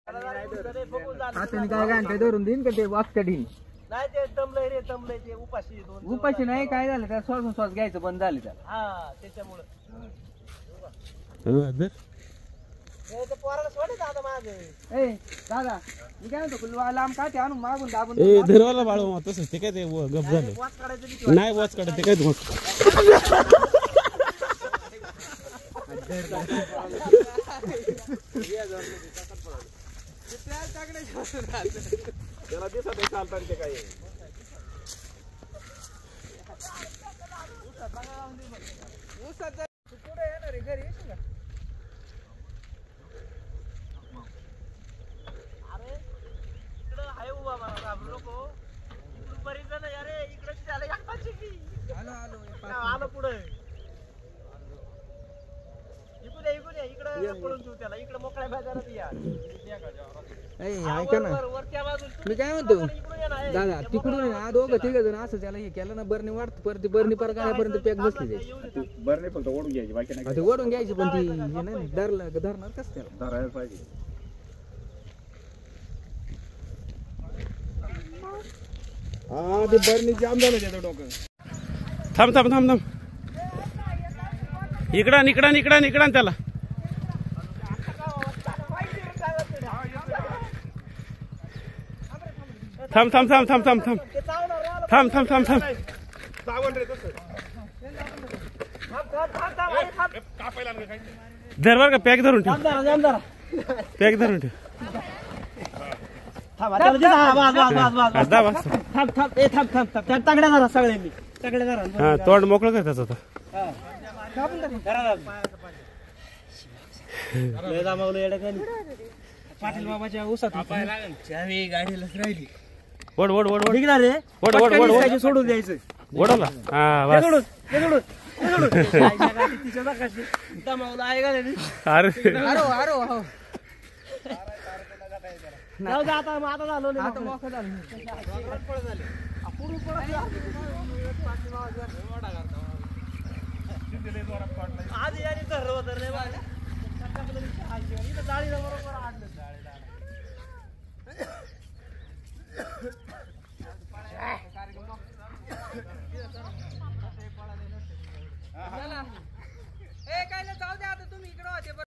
हाताने काय घंटे धरून देईन का ते वागत्या ढीन नाही ते तमलंय रे तमलंय ते उपाशी उपाशी नाही काय झालं त्या श्वास घ्यायचं बंद झालं त्या हा त्याच्यामुळं ए दादा मी काय म्हणतो लांब काय ते आणून मागून दाबून धरवाला बाळू तसंच ते काय ते गप झालं नाही वॉच काढत ते काय त्याला दिसत चालतात ते काय घरी येशील का अरे इकडं आहे उभा मला घाबरू नको इकडून बरीच जण अरे इकडे झालं आलो पुढे इकडून या इकडे पळून देऊ त्याला इकडे मोकळ्या मैदानात या ऐका ना मी काय म्हणतो दादा तिकडून ना दोघं तिघ जण असं त्याला हे केलं ना बरणी वाढत परत बरणी पर गाड्यापर्यंत पॅक बसली जायची बरं नाही फक्त ओढून घ्यायची बाकी नाही ते ओढून घ्यायची पण ती हे नाही धरणार कसं त्याला धरायला पाहिजे हा ते बरणी जाम झालं त्याचं डोकं थांब थांब थांब थांब इकडं इकडं इकडं इकडं त्याला थांब थांब थांब थांब थांब थांब थांब थांब थांब थांब धर बर का पॅक धरून ठेव पॅक धरून ठेव हा तोंड मोकळं कर त्याचं पाटील बाबाच्या ऊसात गाडीलाच राहिली ओढ ओढ ओढ निघणार रे ओढ ओढ ओढ ओढ सोडून द्यायचं ओढवला हा बस तिच्या नकाशी दमावला आहे का अरे जाऊ दे आता आता झालो आता मोकळं झालं आज याने धरलं होतं रे जाळीला बरोबर आणलं